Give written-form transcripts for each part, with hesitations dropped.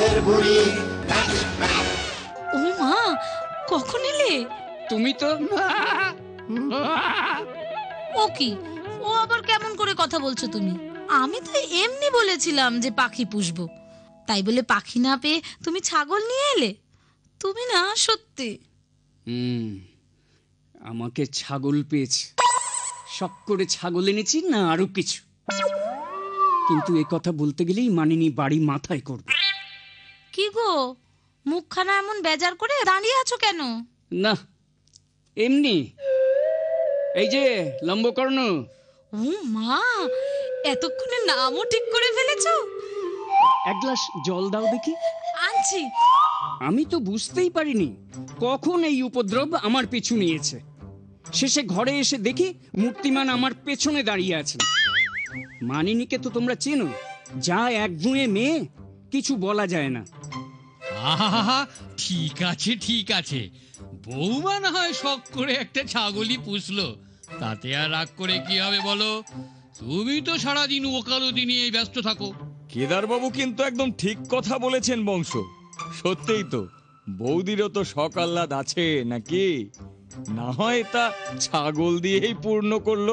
ও মা, কখন এলে? তুমি তো ও কি, ও আবার কেমন করে কথা বলছো তুমি? আমি তো এমনি বলেছিলাম যে পাখি পুষবো, তাই বলে পাখি না পেয়ে তুমি ছাগল নিয়ে এলে? তুমি না সত্যি। আমাকে ছাগল পেয়েছে, শখ করে ছাগল এনেছি না আরো কিছু, কিন্তু এ কথা বলতে গেলেই মানিনি বাড়ি মাথায় করবে। কি গো, মুখখানা এমন বেজার করে দাঁড়িয়ে আছো কেন? না, এমনি। এই যে লম্বকর্ণ। ও মা, এতক্ষণে নামও ঠিক করে ফেলেছো? এক গ্লাস জল দাও দেখি। আনছি। আমি তো বুঝতেই পারিনি কখন এই উপদ্রব আমার পিছু নিয়েছে। শেষে ঘরে এসে দেখি মূর্তিমান আমার পেছনে দাঁড়িয়ে আছেন। মানিনীকে তো তোমরা চেনো, যা একগুঁয়ে মেয়ে, কিছু বলা যায় না। আহা, ঠিক আছে ঠিক আছে, বৌমা না হয় শখ করে একটা ছাগলই পুষলো, তাতে আর রাগ করে কি হবে বলো? তুমি তো সারাদিন ওকালতি নিয়ে ব্যস্ত থাকো। কেদারবাবু কিন্তু একদম ঠিক কথা বলেছেন বংশ। সত্যিই তো, বৌদিরও তো শখ আহ্লাদ আছে নাকি? না হয় তা ছাগল দিয়েই পূর্ণ করলো।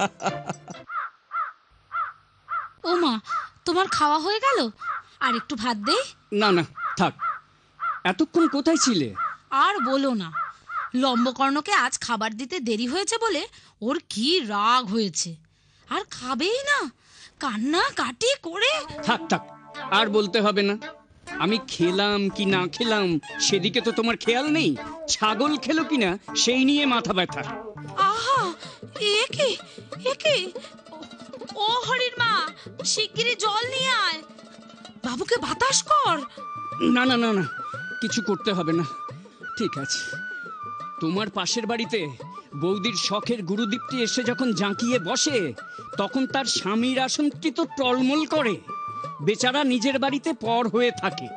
ও মা, তোমার খাওয়া হয়ে গেল? আর একটু ভাত দেই? না না, থাক। এতক্ষণ কোথায় ছিলে? আর বলো না, লম্বকর্ণকে আজ খাবার দিতে দেরি হয়েছে বলে ওর কি রাগ হয়েছে, আর খাবেই না, কান্না কাটি করে। থাক থাক, আর বলতে হবে না। আমি খেলাম কি না খেলাম সেদিকে তো তোমার খেয়াল নেই। ছাগল খেলো কিনা সেই নিয়ে মাথা ব্যথা। আহা, এ কি? ও হরির মা, শিগগিরই জল নিয়ে আয়, বাবুকে বাতাস কর। না না না না, কিছু করতে হবে না, ঠিক আছে। তোমার পাশের বাড়িতে বৌদির শখের গুরুদীপটি এসে যখন জাঁকিয়ে বসে, তখন তার স্বামীর আসনটি তো টলমল করে। বেচারা নিজের বাড়িতে পর হয়ে থাকে।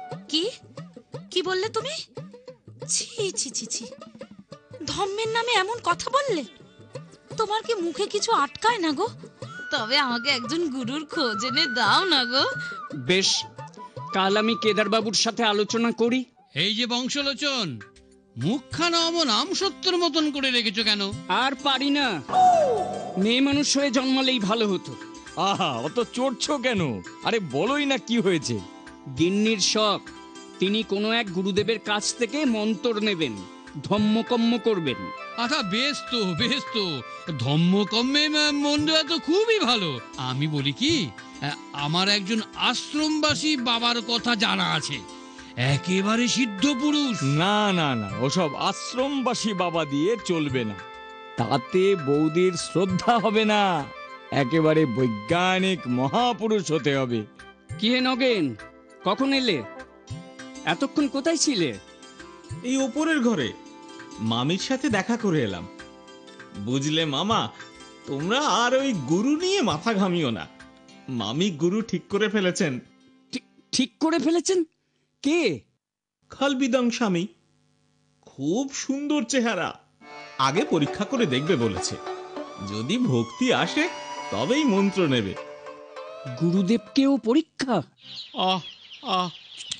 কি বললে তুমি? ছি ছি ছি ছি, ধম্মের নামে এমন কথা বললে? তোমার কি মুখে কিছু আটকায় না গো? তবে আমাকে একজন গুরুর খোঁজ এনে দাও না গো। বেশ, কাল আমি কেদারবাবুর সাথে আলোচনা করি। এই যে বংশলোচন, মুখখানা অমন আমসত্তর মতন করে রেখেছো কেন? আর পারি না, মেয়ে মানুষ হয়ে জন্মালেই ভালো হতো। আহা, অত চড়ছো কেন? আরে বলোই না কি হয়েছে। গিন্নির শখ, তিনি কোনো এক গুরুদেবের কাছ থেকে মন্তর নেবেন, ধম্মকম্ম করবেন। আচ্ছা, বেশ তো, ধম্মকম্মে মন দেওয়া তো খুবই ভালো। আমি বলি কি, আমার একজন আশ্রমবাসী বাবার কথা জানা আছে, একেবারে সিদ্ধ পুরুষ। না না না, ওসব আশ্রমবাসী বাবা দিয়ে চলবে না, তাতে বৌদির শ্রদ্ধা হবে না। একেবারে বৈজ্ঞানিক মহাপুরুষ হতে হবে। কি হে নগেন, কখন এলে? এতক্ষণ কোথায় ছিলে? এই ওপরের ঘরে মামির সাথে দেখা করে এলাম। বুঝলে মামা, তোমরা আর ওই গুরু নিয়ে মাথা ঘামিও না। মামি গুরু ঠিক করে ফেলেছেন। ঠিক করে ফেলেছেন? কে? খালবিদং স্বামী, খুব সুন্দর চেহারা। আগে পরীক্ষা করে দেখবে বলেছে, যদি ভক্তি আসে তবেই মন্ত্র নেবে। গুরুদেবকেও পরীক্ষা? আহ আহ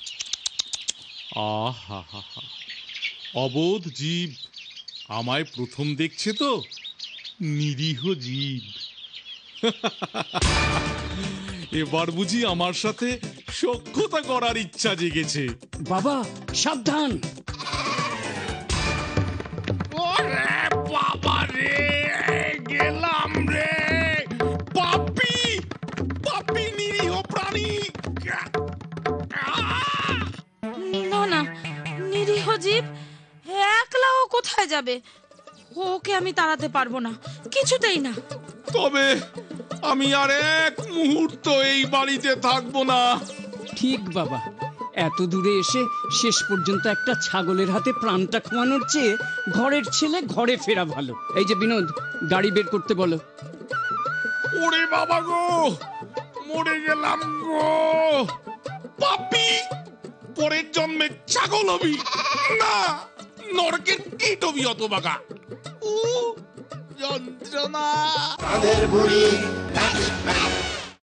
আহা হা হা, অবোধ জীব আমায় প্রথম দেখছে তো, নিরীহ জীব। এবার বুঝি আমার সাথে সখ্যতা করার ইচ্ছা জেগেছে। বাবা সাবধান! ওরে বাবা রে, গেলাম রে, পাপী পাপী নিরীহ প্রাণী। না, নিরীহ জীব একলা ও কোথায় যাবে? ওকে আমি তাড়াতে পারবো না, কিছুতেই না। তবে আমি আর এক মুহূর্ত এই বাড়িতে থাকবো না। ঠিক বাবা, এত দূরে এসে শেষ পর্যন্ত একটা ছাগলের হাতে প্রাণটা খোয়ানোর চেয়ে ঘরের ছেলে ঘরে ফেরা ভালো। এই যে বিনোদ, গাড়ি বের করতে বলো। ওরে বাবা গো, মরে গেলাম গো। পাপী, পরের জন্মে ছাগল হবি না, নরকের কীট হবি অত বাগা। যন্ত্রণা।